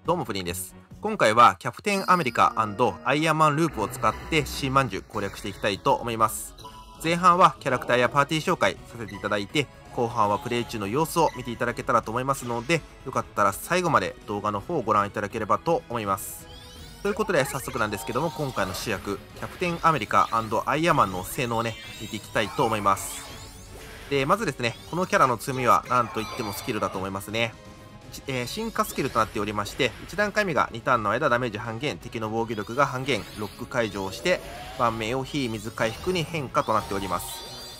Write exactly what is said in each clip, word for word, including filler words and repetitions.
どうもプリンです。今回はキャプテンアメリカアイアンマンループを使って新まんじゅう攻略していきたいと思います。前半はキャラクターやパーティー紹介させていただいて、後半はプレイ中の様子を見ていただけたらと思いますので、よかったら最後まで動画の方をご覧いただければと思います。ということで早速なんですけども、今回の主役キャプテンアメリカアイアンマンの性能をね見ていきたいと思います。でまずですね、このキャラの強みは何といってもスキルだと思いますね。えー、進化スキルとなっておりまして、いち段階目がにターンの間ダメージ半減、敵の防御力が半減、ロック解除をして盤面を非水回復に変化となっております。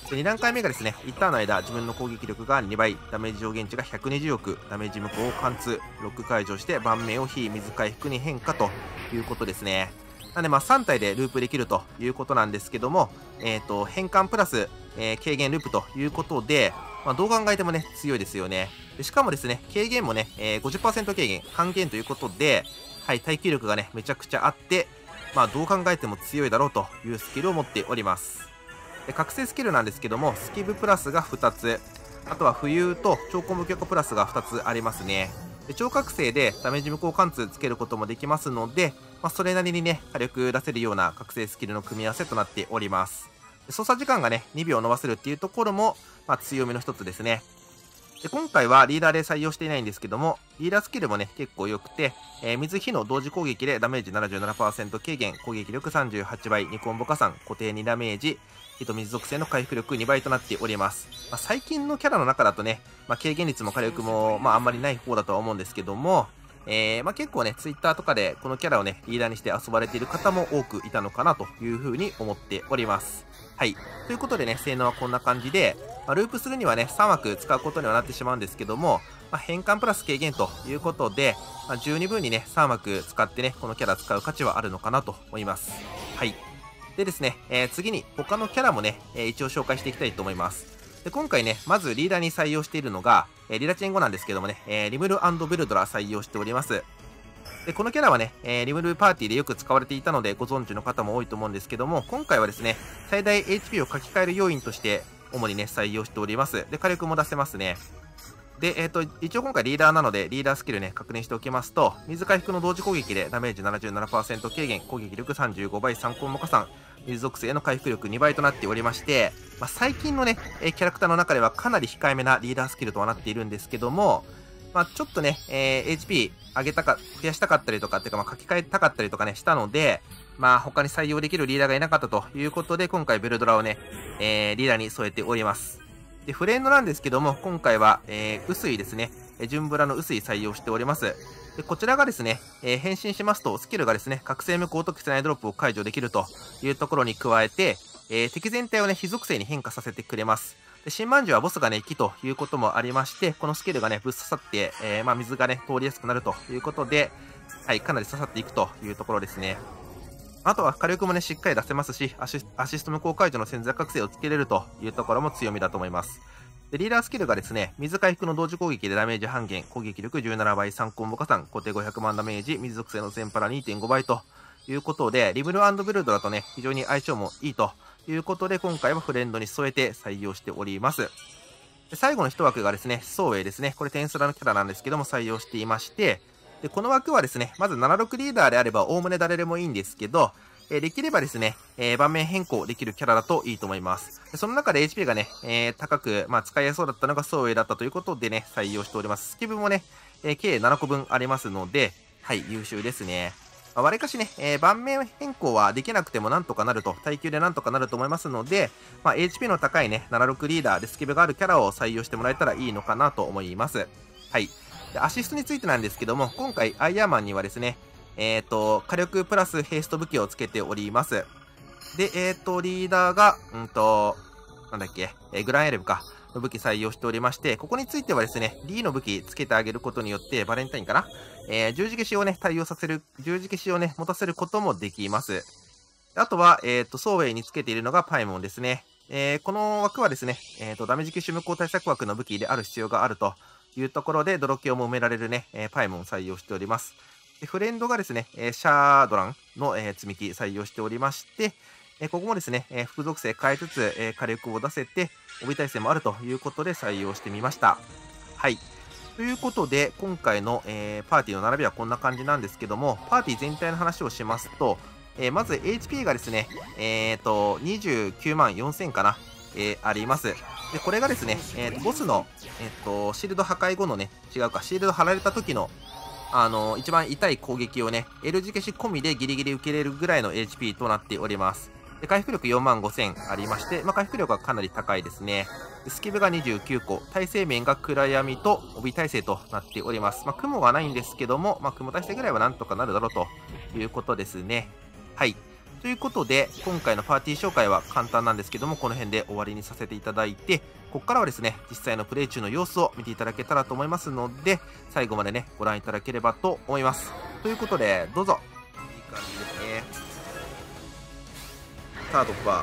でに段階目がですね、いちターンの間自分の攻撃力がにばい、ダメージ上限値がひゃくにじゅうおく、ダメージ無効を貫通、ロック解除して盤面を非水回復に変化ということですね。なんでまあさん体でループできるということなんですけども、えー、と変換プラス、えー、軽減ループということで、まあ、どう考えてもね強いですよね。でしかもですね、軽減もね、えー、ごじゅっパーセント 軽減、半減ということで、はい、耐久力がねめちゃくちゃあって、まあ、どう考えても強いだろうというスキルを持っております。で覚醒スキルなんですけども、スキブプラスがふたつ、あとは浮遊と超高無許可プラスがふたつありますね。で超覚醒でダメージ無効貫通つけることもできますので、まあ、それなりにね火力出せるような覚醒スキルの組み合わせとなっております。で操作時間がねにびょう伸ばせるっていうところも、まあ、強みの一つですね。で今回はリーダーで採用していないんですけども、リーダースキルもね結構良くて、えー、水火の同時攻撃でダメージ ななじゅうななパーセント 軽減、攻撃力さんじゅうはちばい、にコンボ加算、固定にダメージ、火と水属性の回復力にばいとなっております。まあ、最近のキャラの中だとね、まあ、軽減率も火力も、まあ、あんまりない方だとは思うんですけども、えーまあ、結構ね、ツイッターとかでこのキャラをね、リーダーにして遊ばれている方も多くいたのかなというふうに思っております。はい。ということでね、性能はこんな感じで、まあ、ループするにはね、さん枠使うことにはなってしまうんですけども、まあ、変換プラス軽減ということで、まあ、十二分にね、さん枠使ってね、このキャラ使う価値はあるのかなと思います。はい。でですね、えー、次に他のキャラもね、えー、一応紹介していきたいと思います。で今回ね、まずリーダーに採用しているのが、えー、リラチェンゴなんですけどもね、えー、リムル&ベルドラ採用しております。でこのキャラはね、えー、リムルパーティーでよく使われていたのでご存知の方も多いと思うんですけども、今回はですね、最大 エイチピー を書き換える要因として主にね、採用しております。で、火力も出せますね。で、えっ、ー、と、一応今回リーダーなので、リーダースキルね、確認しておきますと、水回復の同時攻撃でダメージ ななじゅうななパーセント 軽減、攻撃力さんじゅうごばい、さんコンボ加算、水属性の回復力にばいとなっておりまして、まあ、最近のね、キャラクターの中ではかなり控えめなリーダースキルとはなっているんですけども、まあ、ちょっとね、えー、エイチピー 上げたか、増やしたかったりとかっていうか、まあ、書き換えたかったりとかね、したので、まあ、他に採用できるリーダーがいなかったということで、今回ベルドラをね、えー、リーダーに添えております。で、フレンドなんですけども、今回は、えー、薄いですね、純ブラの薄い採用しております。で、こちらがですね、えー、変身しますと、スキルがですね、覚醒無効と室内ドロップを解除できるというところに加えて、えー、敵全体をね、非属性に変化させてくれます。で新まんじゅうはボスがね、木ということもありまして、このスキルがね、ぶっ刺さって、えー、まあ、水がね、通りやすくなるということで、はい、かなり刺さっていくというところですね。あとは火力もね、しっかり出せますし、アシアシスト無効解除の潜在覚醒をつけれるというところも強みだと思います。でリーダースキルがですね、水回復の同時攻撃でダメージ半減、攻撃力じゅうななばい、さんコンボ加算、固定ごひゃくまんダメージ、水属性の全パラ にてんごばいということで、リムル&ベルドラとね、非常に相性もいいということで、今回はフレンドに添えて採用しております。で最後の一枠がですね、ソウエイですね。これテンスラのキャラなんですけども、採用していまして、でこの枠はですね、まずななじゅうろくリーダーであれば、おおむね誰でもいいんですけど、えー、できればですね、えー、盤面変更できるキャラだといいと思います。でその中で エイチピー がね、えー、高く、まあ、使いやすそうだったのがソウエイだったということでね、採用しております。スキブもね、えー、計ななこぶんありますので、はい、優秀ですね。まあ、わりかしね、えー、盤面変更はできなくてもなんとかなると、耐久でなんとかなると思いますので、まあ、エイチピー の高いね、ななじゅうろくリーダーでスキブがあるキャラを採用してもらえたらいいのかなと思います。はい。でアシストについてなんですけども、今回アイアンマンにはですね、えっ、ー、と、火力プラスヘイスト武器をつけております。で、えっ、ー、と、リーダーが、うんと、なんだっけ、えー、グランエレブか、の武器採用しておりまして、ここについてはですね、D の武器つけてあげることによって、バレンタインかな、えー、十字消しをね、対応させる、十字消しをね、持たせることもできます。あとは、えっ、ー、と、ソウェイにつけているのがパイモンですね。えー、この枠はですね、えっ、と、ダメージ吸収無効対策枠の武器である必要があるというところで、泥系も埋められるね、えー、パイモンを採用しております。でフレンドがですね、えー、シャードランの、えー、積み木採用しておりまして、えー、ここもですね、えー、副属性変えつつ、えー、火力を出せて、帯耐性もあるということで採用してみました。はい。 ということで、今回の、えー、パーティーの並びはこんな感じなんですけども、パーティー全体の話をしますと、えー、まず エイチピー がですね、えーと、にじゅうきゅうまんよんせんかな、えー、あります。で、これがですね、えーと、ボスの、えーと、シールド破壊後のね、違うか、シールド貼られた時の、あのー、一番痛い攻撃をね、L 字消し込みでギリギリ受けれるぐらいの エイチピー となっております。で、回復力よんまんごせんありまして、まあ、回復力はかなり高いですね。スキルがにじゅうきゅうこ、耐性面が暗闇と帯耐性となっております。まあ、雲はないんですけども、まあ、雲耐性ぐらいはなんとかなるだろうということですね。はい。ということで、今回のパーティー紹介は簡単なんですけども、この辺で終わりにさせていただいて、ここからはですね、実際のプレイ中の様子を見ていただけたらと思いますので、最後までね、ご覧いただければと思います。ということで、どうぞ。いい感じですね。さあ、突破。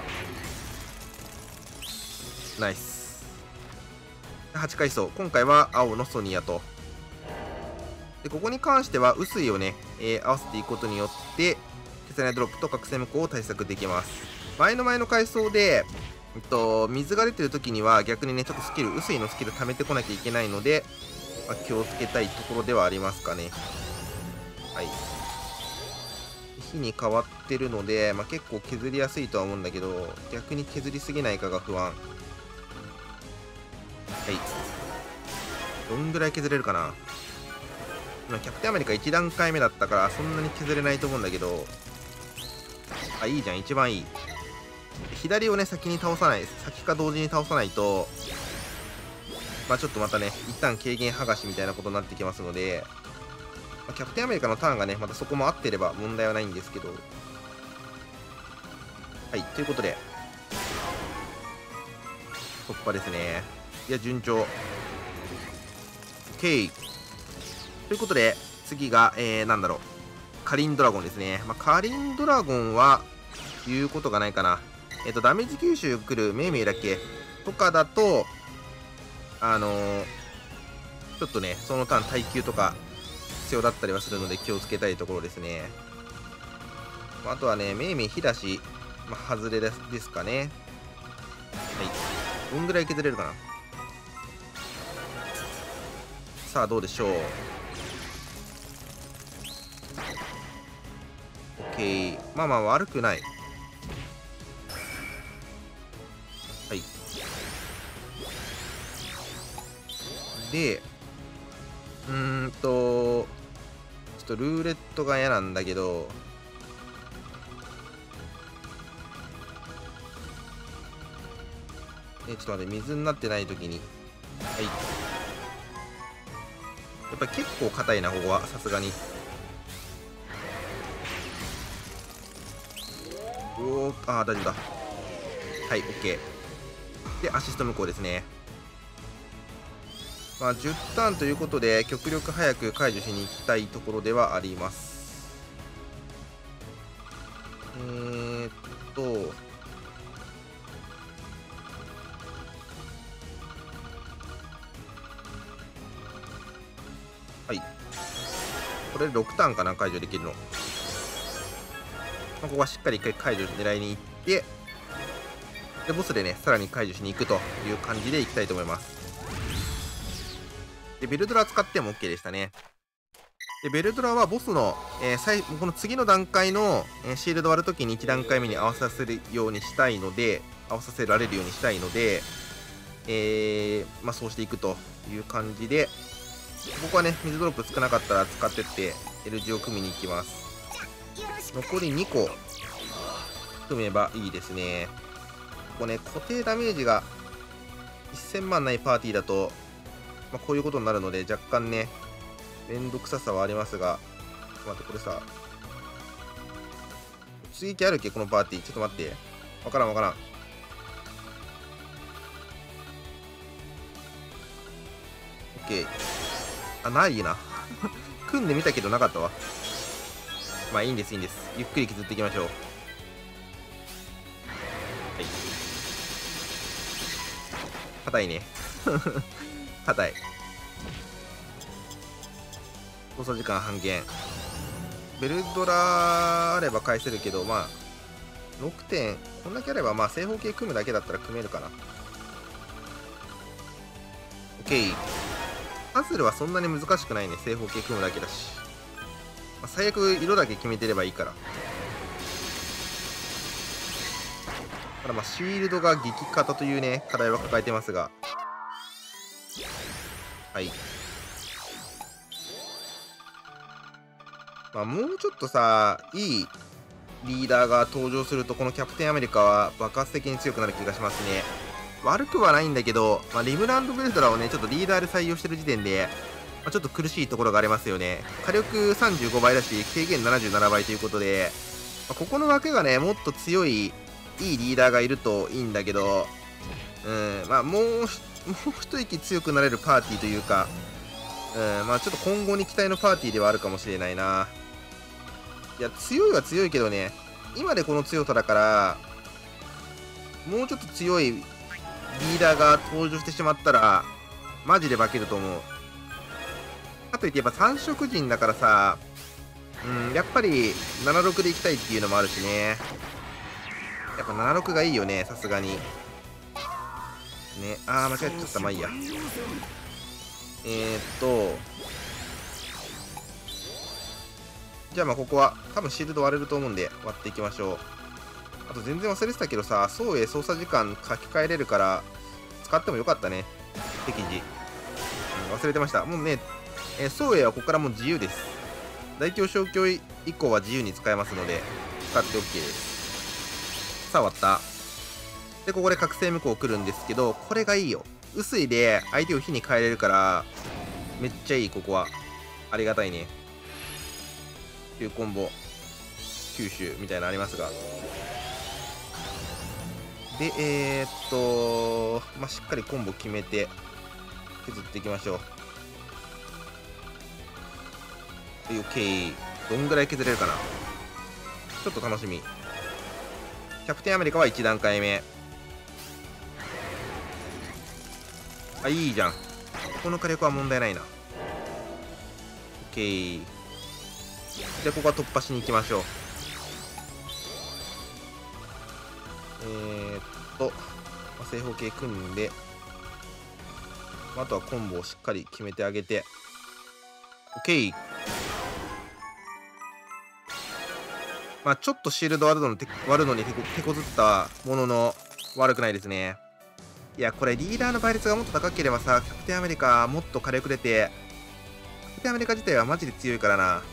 ナイス。はちかい層。今回は青のソニアと。で、ここに関しては、雨水をね、えー、合わせていくことによって、消せないドロップと覚醒無効を対策できます。前の前の階層で、えっと、水が出てる時には逆にね、ちょっとスキル、雨水のスキル貯めてこなきゃいけないので、まあ、気をつけたいところではありますかね。はい。火に変わってるので、まあ、結構削りやすいとは思うんだけど、逆に削りすぎないかが不安。はい。どんぐらい削れるかな。今、キャプテンアメリカいち段階目だったから、そんなに削れないと思うんだけど、あ、いいじゃん、一番いい。左をね、先に倒さない、先か同時に倒さないと、まあちょっとまたね、一旦軽減剥がしみたいなことになってきますので、まあ、キャプテンアメリカのターンがね、またそこも合ってれば問題はないんですけど、はい、ということで、突破ですね。いや、順調。OK。ということで、次が、えー、なんだろう。カリンドラゴンですね。まあ、カリンドラゴンは、言うことがないかな。えっと、ダメージ吸収来るメイメイだっけとかだと、あのー、ちょっとね、そのターン耐久とか必要だったりはするので気をつけたいところですね。あとはね、メイメイ火だし、まあ、外れですですかね。はい。どんぐらい削れるかな。さあ、どうでしょう。OK。まあまあ、悪くない。はい。で、うーんと、ちょっとルーレットが嫌なんだけど、え、ちょっと待って、水になってないときに。はい。やっぱり結構硬いな、ここは。さすがに。おー、あー、大丈夫だ。はい、OK。で、アシスト無効ですね。まあ、じゅうターンということで、極力早く解除しに行きたいところではあります。えーっと、はい。これでろくターンかな、解除できるの。まあ、ここはしっかりいっかい解除狙いに行って、で、ボスでね、さらに解除しに行くという感じでいきたいと思います。で、ベルドラ使っても OK でしたね。で、ベルドラはボスの、えー、最この次の段階の、えー、シールド割るときにいち段階目に合わさせるようにしたいので、合わさせられるようにしたいので、えー、まあそうしていくという感じで、ここはね、水ドロップ少なかったら使ってって L 字を組みに行きます。残りにこ組めばいいですね。ここね、固定ダメージがせんまんないパーティーだと、まあ、こういうことになるので、若干ね、めんどくささはありますが、ちょっと待って、これさ、追撃あるっけこのパーティー。ちょっと待って。わからんわからん。OK。あ、ないな。組んでみたけどなかったわ。まあいいんです、いいんです。ゆっくり削っていきましょう。はい。硬いね。硬い。操作時間半減。ベルドラあれば返せるけど、まあ、ろくてん、こんだけあれば、まあ、正方形組むだけだったら組めるかな。OK。 パズルはそんなに難しくないね。正方形組むだけだし。まあ、最悪色だけ決めてればいいから。ただまあシールドが激型というね、課題は抱えてますが。はい。まあもうちょっとさ、いいリーダーが登場すると、このキャプテンアメリカは爆発的に強くなる気がしますね。悪くはないんだけど、まあ、リムランド・ベルトラをね、ちょっとリーダーで採用してる時点で、まあ、ちょっと苦しいところがありますよね。火力さんじゅうごばいだし、軽減ななじゅうななばいということで、まあ、ここの枠がね、もっと強い、いいリーダーがいるといいんだけど、うん、まあ、もう、もう一息強くなれるパーティーというか、うん、まあ、ちょっと今後に期待のパーティーではあるかもしれないな。いや、強いは強いけどね、今でこの強さだから、もうちょっと強いリーダーが登場してしまったら、マジで化けると思う。かといってやっぱ三色人だからさ、うん、やっぱりななろくでいきたいっていうのもあるしね。やっぱななろくがいいよね、さすがに。ね、あー、間違えちゃった。まあいいや。えー、っと、じゃあまあここは多分シールド割れると思うんで割っていきましょう。あと全然忘れてたけどさ、宋英操作時間書き換えれるから使ってもよかったね。適時、うん、忘れてました。もうね、えー、宋英はここからもう自由です。大表小教以降は自由に使えますので使って OK です。さあ割った。でここで覚醒無効来るんですけど、これがいいよ。薄いで相手を火に変えれるからめっちゃいい。ここはありがたいね。きゅうコンボ吸収みたいなのありますが、でえー、っとまあしっかりコンボ決めて削っていきましょう。はい、 OK。 どんぐらい削れるかな、ちょっと楽しみ。キャプテンアメリカはいち段階目。あ、いいじゃん。この火力は問題ないな。 OK。 でここは突破しに行きましょう。えー、っと、まあ、正方形組んで、あとはコンボをしっかり決めてあげて OK。 まあちょっとシールド割るのに割るのに手こずったものの悪くないですね。いやこれリーダーの倍率がもっと高ければさ、キャプテンアメリカもっと火力出て、キャプテンアメリカ自体はマジで強いからな。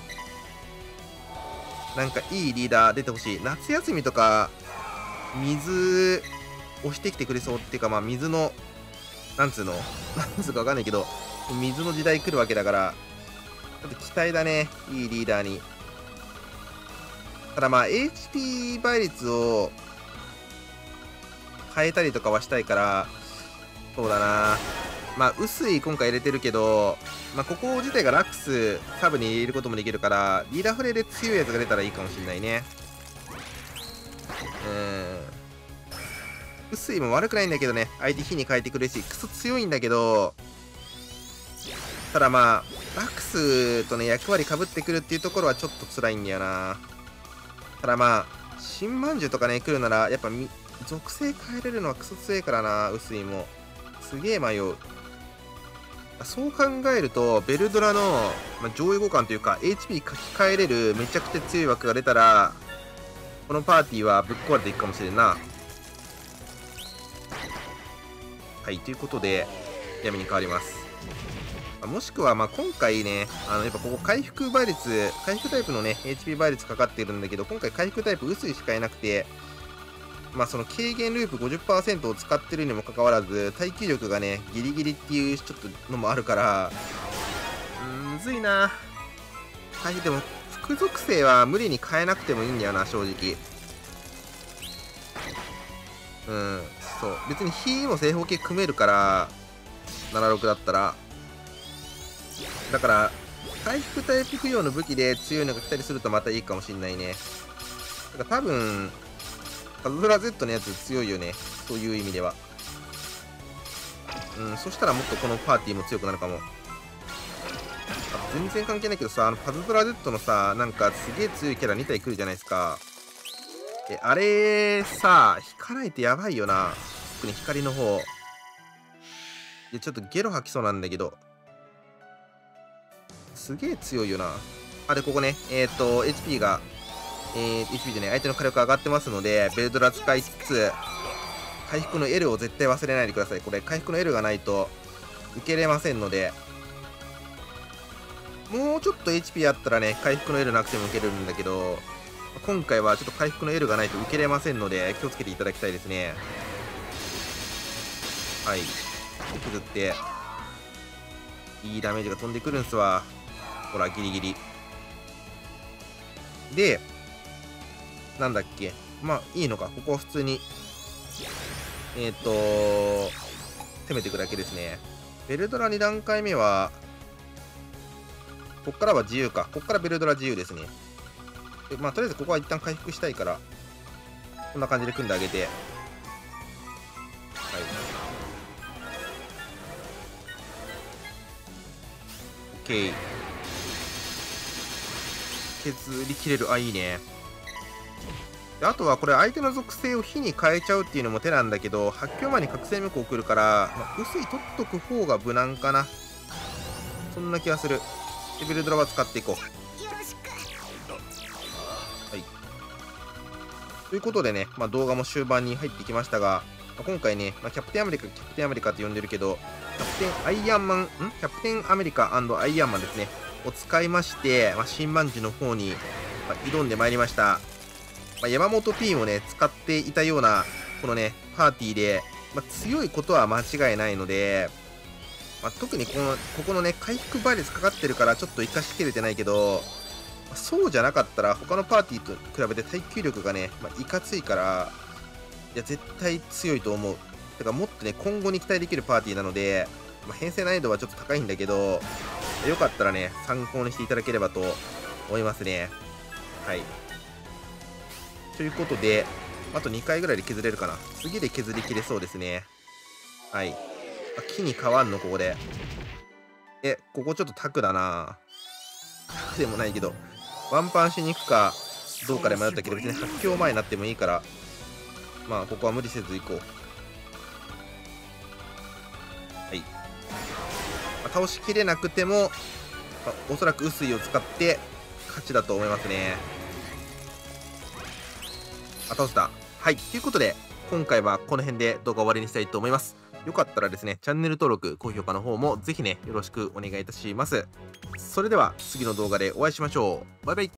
なんかいいリーダー出てほしい。夏休みとか水押してきてくれそうっていうか、まあ水のなんつうのなんつうかわかんないけど、水の時代来るわけだから、ちょっと期待だね、いいリーダーに。ただまあ エイチピー 倍率を変えたりとかはしたいから、そうだな、まあ薄い今回入れてるけど、まあここ自体がラックスサブに入れることもできるから、リーダーフレで強いやつが出たらいいかもしれないね。うん、薄いも悪くないんだけどね、相手火に変えてくれるしクソ強いんだけど、ただまあラックスとね役割かぶってくるっていうところはちょっと辛いんだよな。ただまあ新まんじゅうとかね来るならやっぱ属性変えれるのはクソ強いからな。薄いもすげえ迷う。そう考えるとベルドラの、まあ、上位互換というか エイチピー 書き換えれるめちゃくちゃ強い枠が出たら、このパーティーはぶっ壊れていくかもしれんな。はい、ということで闇に変わります。もしくはまあ今回ね、あのやっぱここ回復倍率、回復タイプのね エイチピー 倍率かかってるんだけど、今回回復タイプ薄いしかいなくて、まあその軽減ループ ごじゅっパーセント を使ってるにもかかわらず耐久力がねギリギリっていうちょっとのもあるから、うーん、むずいな。はい、でも副属性は無理に変えなくてもいいんだよな、正直。うん、そう別に火も正方形組めるからななろくだったら、だから回復タイプ不要の武器で強いのが来たりするとまたいいかもしんないね。だから多分パズドラ Z のやつ強いよね、そういう意味では。うん、そしたらもっとこのパーティーも強くなるかも。あ、全然関係ないけどさ、あのパズドラ Z のさ、なんかすげえ強いキャラに体来るじゃないですか。え、あれさ、引かないとやばいよな。特に光の方。で、ちょっとゲロ吐きそうなんだけど。 すげえ強いよな。あ、で、ここね、えっ、ー、と、エイチピー が、えー、エイチピー でね、相手の火力上がってますので、ベルドラ使いつつ、回復の L を絶対忘れないでください。これ、回復の L がないと、受けれませんので、もうちょっと エイチピー あったらね、回復の L なくても受けれるんだけど、今回はちょっと回復の L がないと受けれませんので、気をつけていただきたいですね。はい。削って、いいダメージが飛んでくるんすわ。ほら、ギリギリ。で、なんだっけ。まあ、いいのか。ここは普通に、えっ、ー、と攻めていくだけですね。ベルドラに段階目は、こっからは自由か。こっからベルドラ自由ですね。で、まあ、とりあえずここは一旦回復したいから、こんな感じで組んであげて。はい。OK。削り切れる。あ、いいね。で、あとはこれ相手の属性を火に変えちゃうっていうのも手なんだけど、発狂前に覚醒無効送るから、まあ、薄い取っとく方が無難かな。そんな気がする。で、ベルドラは使っていこう。はい。ということでね、まあ、動画も終盤に入ってきましたが、まあ、今回ね、まあ、キャプテンアメリカ、キャプテンアメリカって呼んでるけど、キャプテンアイアンマン、んキャプテンアメリカアイアンマンですね、を使いまして、まあ、新万事の方に、まあ、挑んでまいりました。まあ、山本 P もね、使っていたような、このね、パーティーで、まあ、強いことは間違いないので、まあ、特にこの、ここのね、回復倍率かかってるから、ちょっと生かしきれてないけど、まあ、そうじゃなかったら、他のパーティーと比べて耐久力がね、まあ、いかついから、いや、絶対強いと思う。てか、もっとね、今後に期待できるパーティーなので、まあ、編成難易度はちょっと高いんだけど、よかったらね、参考にしていただければと思いますね。はい。ということで、あとにかいぐらいで削れるかな。次で削りきれそうですね。はい。あ、木に変わんの、ここで。え、ここちょっとタクだな。タクでもないけど、ワンパンしに行くか、どうかで迷ったけど、別に発狂前になってもいいから、まあ、ここは無理せず行こう。はい。まあ、倒しきれなくても、まあ、おそらく薄いを使って勝ちだと思いますね。あ、倒した。はい。ということで、今回はこの辺で動画終わりにしたいと思います。よかったらですね、チャンネル登録、高評価の方もぜひね、よろしくお願いいたします。それでは次の動画でお会いしましょう。バイバイ。